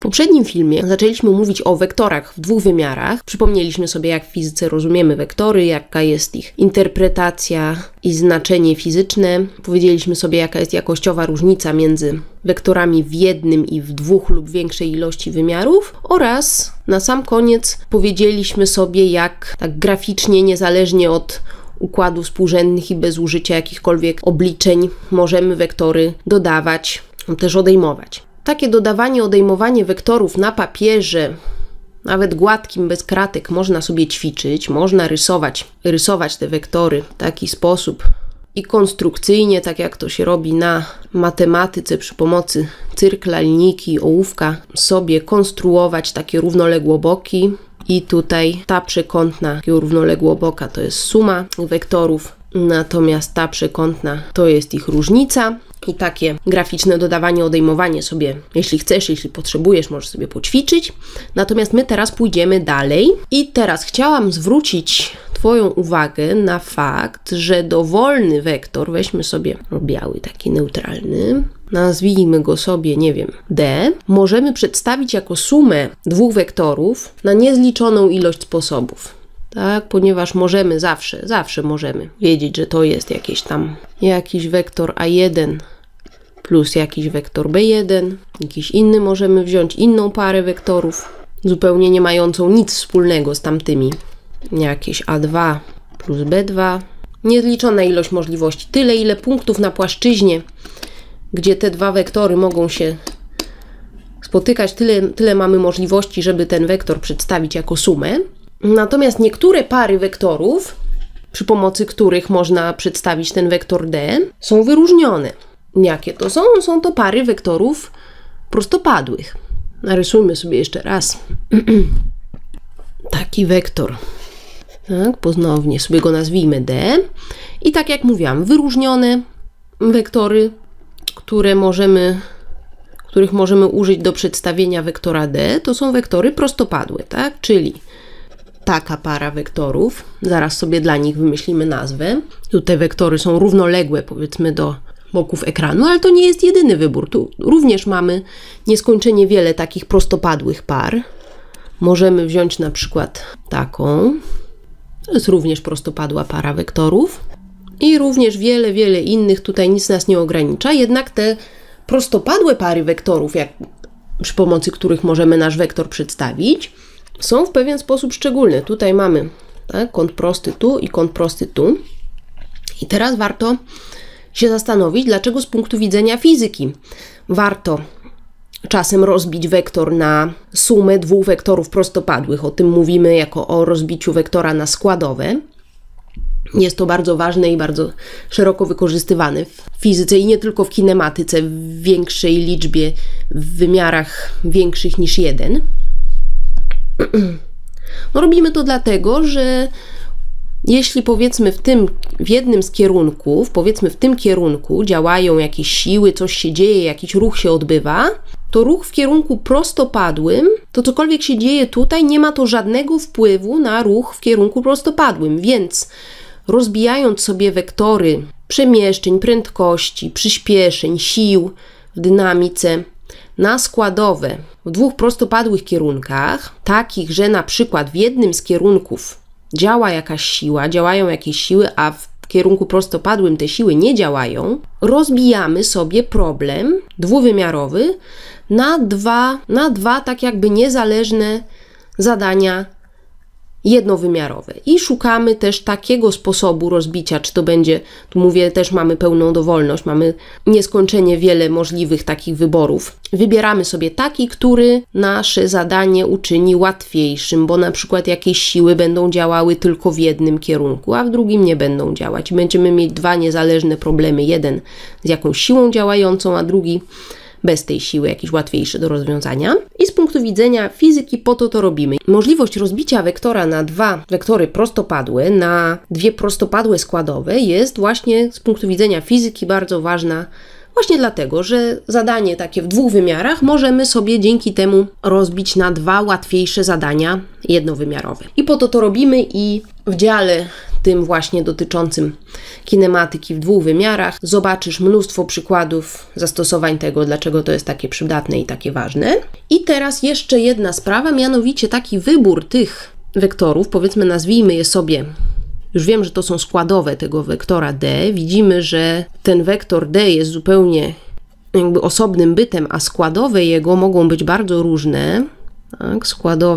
poprzednim filmie zaczęliśmy mówić o wektorach w dwóch wymiarach. Przypomnieliśmy sobie, jak w fizyce rozumiemy wektory, jaka jest ich interpretacja i znaczenie fizyczne. Powiedzieliśmy sobie, jaka jest jakościowa różnica między wektorami w jednym i w dwóch lub większej ilości wymiarów oraz na sam koniec powiedzieliśmy sobie, jak tak graficznie, niezależnie od układów współrzędnych i bez użycia jakichkolwiek obliczeń możemy wektory dodawać, też odejmować. Takie dodawanie, odejmowanie wektorów na papierze, nawet gładkim, bez kratek, można sobie ćwiczyć, można rysować te wektory w taki sposób i konstrukcyjnie, tak jak to się robi na matematyce przy pomocy cyrkla, linijki, ołówka, sobie konstruować takie równoległoboki. I tutaj ta przekątna takiego równoległoboka to jest suma wektorów, natomiast ta przekątna to jest ich różnica. I takie graficzne dodawanie, odejmowanie sobie, jeśli chcesz, jeśli potrzebujesz, możesz sobie poćwiczyć. Natomiast my teraz pójdziemy dalej. I teraz chciałam zwrócić Twoją uwagę na fakt, że dowolny wektor, weźmy sobie biały, taki neutralny, nazwijmy go sobie, nie wiem, D, możemy przedstawić jako sumę dwóch wektorów na niezliczoną ilość sposobów. Tak, ponieważ możemy zawsze możemy wiedzieć, że to jest jakiś wektor A1 plus jakiś wektor B1, jakiś inny możemy wziąć inną parę wektorów, zupełnie nie mającą nic wspólnego z tamtymi. Jakieś A2 plus B2. Niezliczona ilość możliwości. Tyle, ile punktów na płaszczyźnie, gdzie te dwa wektory mogą się spotykać, tyle mamy możliwości, żeby ten wektor przedstawić jako sumę. Natomiast niektóre pary wektorów, przy pomocy których można przedstawić ten wektor D, są wyróżnione. Jakie to są? Są to pary wektorów prostopadłych. Narysujmy sobie jeszcze raz taki wektor. Tak, ponownie sobie go nazwijmy D. I tak jak mówiłam, wyróżnione wektory, których możemy użyć do przedstawienia wektora D, to są wektory prostopadłe, tak? Czyli taka para wektorów, zaraz sobie dla nich wymyślimy nazwę. Tutaj wektory są równoległe, powiedzmy, do boków ekranu, ale to nie jest jedyny wybór. Tu również mamy nieskończenie wiele takich prostopadłych par. Możemy wziąć na przykład taką. To jest również prostopadła para wektorów. I również wiele innych. Tutaj nic nas nie ogranicza. Jednak te prostopadłe pary wektorów, przy pomocy których możemy nasz wektor przedstawić, są w pewien sposób szczególne. Tutaj mamy kąt prosty tu i kąt prosty tu. I teraz warto się zastanowić, dlaczego z punktu widzenia fizyki warto czasem rozbić wektor na sumę dwóch wektorów prostopadłych. O tym mówimy jako o rozbiciu wektora na składowe. Jest to bardzo ważne i bardzo szeroko wykorzystywane w fizyce i nie tylko w kinematyce, w większej liczbie, w wymiarach większych niż jeden. No, robimy to dlatego, że jeśli powiedzmy w jednym z kierunków, powiedzmy w tym kierunku działają jakieś siły, coś się dzieje, jakiś ruch się odbywa, to ruch w kierunku prostopadłym, to cokolwiek się dzieje tutaj, nie ma to żadnego wpływu na ruch w kierunku prostopadłym, więc rozbijając sobie wektory przemieszczeń, prędkości, przyspieszeń, sił w dynamice na składowe w dwóch prostopadłych kierunkach, takich, że na przykład w jednym z kierunków działa jakaś siła, działają jakieś siły, a w kierunku prostopadłym te siły nie działają, rozbijamy sobie problem dwuwymiarowy na dwa tak jakby niezależne zadania jednowymiarowe. I szukamy też takiego sposobu rozbicia, czy to będzie, tu mówię, też mamy pełną dowolność, mamy nieskończenie wiele możliwych takich wyborów. Wybieramy sobie taki, który nasze zadanie uczyni łatwiejszym, bo na przykład jakieś siły będą działały tylko w jednym kierunku, a w drugim nie będą działać. Będziemy mieć dwa niezależne problemy, jeden z jakąś siłą działającą, a drugi bez tej siły, jakiś łatwiejszy do rozwiązania. I z punktu widzenia fizyki po to robimy. Możliwość rozbicia wektora na dwa wektory prostopadłe, na dwie prostopadłe składowe jest właśnie z punktu widzenia fizyki bardzo ważna, właśnie dlatego, że zadanie takie w dwóch wymiarach możemy sobie dzięki temu rozbić na dwa łatwiejsze zadania jednowymiarowe. I po to robimy i w dziale tym właśnie dotyczącym kinematyki w dwóch wymiarach zobaczysz mnóstwo przykładów zastosowań tego, dlaczego to jest takie przydatne i takie ważne. I teraz jeszcze jedna sprawa, mianowicie taki wybór tych wektorów, powiedzmy nazwijmy je sobie, już wiem, że to są składowe tego wektora D, widzimy, że ten wektor D jest zupełnie jakby osobnym bytem, a składowe jego mogą być bardzo różne. Tak,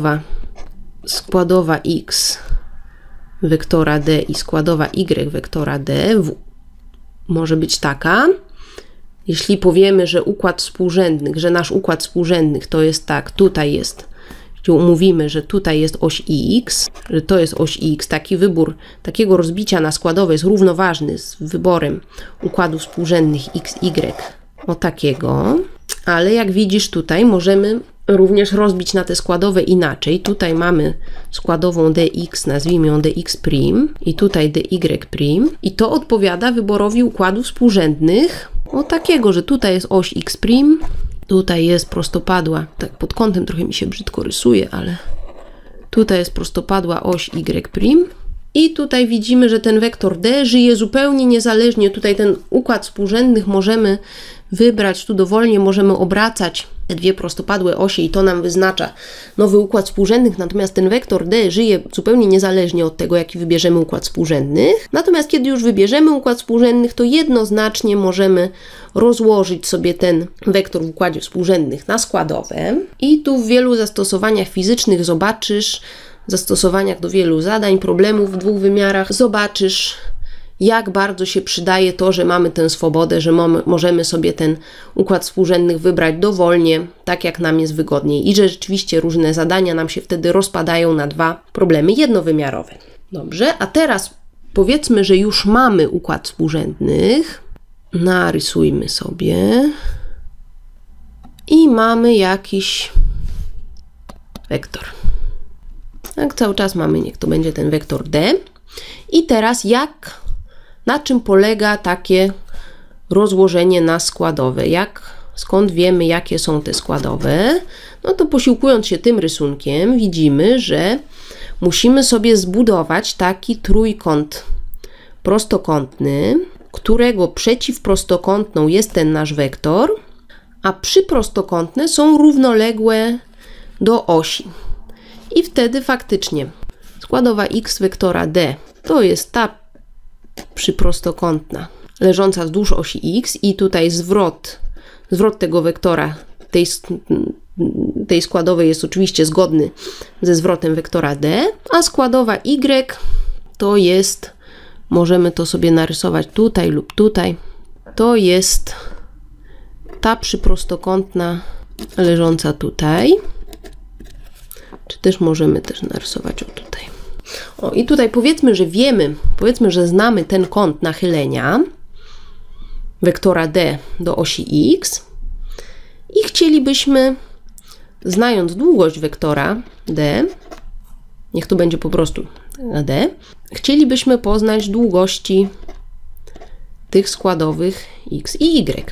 składowa X wektora D i składowa Y wektora D może być taka. Jeśli powiemy, że układ współrzędnych, że nasz układ współrzędnych to jest tak, tutaj jest, jeśli umówimy, że tutaj jest oś X, że to jest oś X, taki wybór takiego rozbicia na składowe jest równoważny z wyborem układów współrzędnych X, Y, o takiego, ale jak widzisz tutaj możemy również rozbić na te składowe inaczej. Tutaj mamy składową dx, nazwijmy ją dx' i tutaj dy' i to odpowiada wyborowi układów współrzędnych o takiego, że tutaj jest oś x', tutaj jest prostopadła, tak pod kątem trochę mi się brzydko rysuje, ale tutaj jest prostopadła oś y'. I tutaj widzimy, że ten wektor D żyje zupełnie niezależnie. Tutaj ten układ współrzędnych możemy wybrać, tu dowolnie możemy obracać te dwie prostopadłe osie i to nam wyznacza nowy układ współrzędnych, natomiast ten wektor D żyje zupełnie niezależnie od tego, jaki wybierzemy układ współrzędnych. Natomiast kiedy już wybierzemy układ współrzędnych, to jednoznacznie możemy rozłożyć sobie ten wektor w układzie współrzędnych na składowe i tu w wielu zastosowaniach fizycznych zobaczysz, zastosowaniach do wielu zadań, problemów w dwóch wymiarach, zobaczysz, jak bardzo się przydaje to, że mamy tę swobodę, że możemy sobie ten układ współrzędnych wybrać dowolnie, tak jak nam jest wygodniej i że rzeczywiście różne zadania nam się wtedy rozpadają na dwa problemy jednowymiarowe. Dobrze, a teraz powiedzmy, że już mamy układ współrzędnych, narysujmy sobie i mamy jakiś wektor. Tak, cały czas mamy, niech to będzie ten wektor D. I teraz na czym polega takie rozłożenie na składowe? Skąd wiemy, jakie są te składowe? No to posiłkując się tym rysunkiem, widzimy, że musimy sobie zbudować taki trójkąt prostokątny, którego przeciwprostokątną jest ten nasz wektor, a przyprostokątne są równoległe do osi. I wtedy faktycznie składowa X wektora D to jest ta przyprostokątna leżąca wzdłuż osi X i tutaj zwrot tego wektora tej składowej jest oczywiście zgodny ze zwrotem wektora D, a składowa Y to jest, możemy to sobie narysować tutaj lub tutaj, to jest ta przyprostokątna leżąca tutaj, czy też możemy też narysować o tutaj. O, i tutaj powiedzmy, że znamy ten kąt nachylenia wektora D do osi X i chcielibyśmy, znając długość wektora D, niech to będzie po prostu D, chcielibyśmy poznać długości tych składowych X i Y.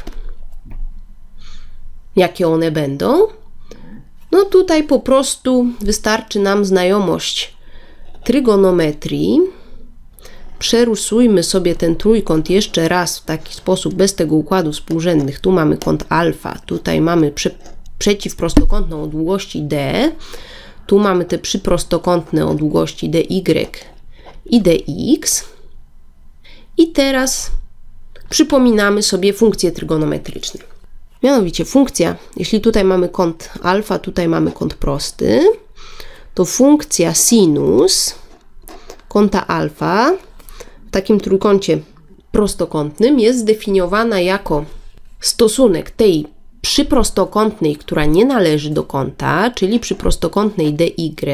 Jakie one będą? No tutaj po prostu wystarczy nam znajomość trygonometrii. Przerysujmy sobie ten trójkąt jeszcze raz w taki sposób, bez tego układu współrzędnych. Tu mamy kąt alfa, tutaj mamy przeciwprostokątną o długości D, tu mamy te przyprostokątne o długości dy i dx. I teraz przypominamy sobie funkcje trygonometryczne. Mianowicie funkcja, jeśli tutaj mamy kąt alfa, tutaj mamy kąt prosty, to funkcja sinus kąta alfa w takim trójkącie prostokątnym jest zdefiniowana jako stosunek tej przyprostokątnej, która nie należy do kąta, czyli przyprostokątnej dy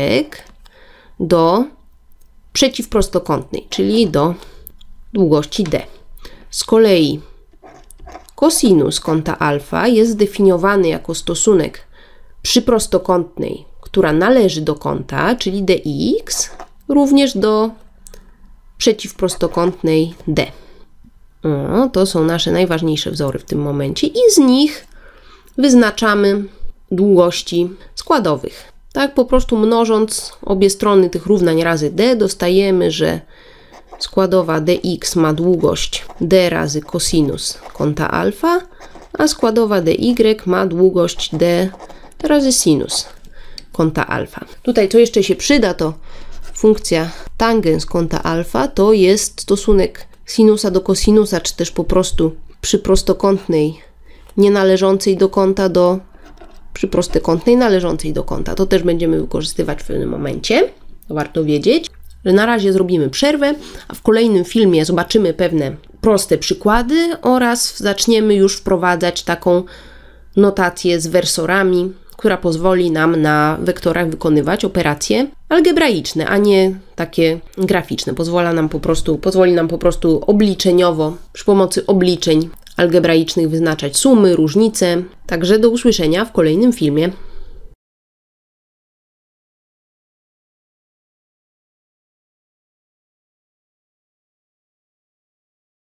do przeciwprostokątnej, czyli do długości d. Z kolei kosinus kąta alfa jest zdefiniowany jako stosunek przyprostokątnej, która należy do kąta, czyli dx, również do przeciwprostokątnej d. To są nasze najważniejsze wzory w tym momencie i z nich wyznaczamy długości składowych. Tak po prostu mnożąc obie strony tych równań razy d, dostajemy, że składowa dx ma długość d razy cosinus kąta alfa, a składowa dy ma długość d razy sinus kąta alfa. Tutaj co jeszcze się przyda, to funkcja tangens kąta alfa to jest stosunek sinusa do kosinusa, czy też po prostu przy prostokątnej nienależącej do kąta do przy prostokątnej należącej do kąta. To też będziemy wykorzystywać w pewnym momencie. To warto wiedzieć, że na razie zrobimy przerwę, a w kolejnym filmie zobaczymy pewne proste przykłady oraz zaczniemy już wprowadzać taką notację z wersorami, która pozwoli nam na wektorach wykonywać operacje algebraiczne, a nie takie graficzne. Pozwoli nam po prostu obliczeniowo, przy pomocy obliczeń algebraicznych wyznaczać sumy, różnice. Także do usłyszenia w kolejnym filmie.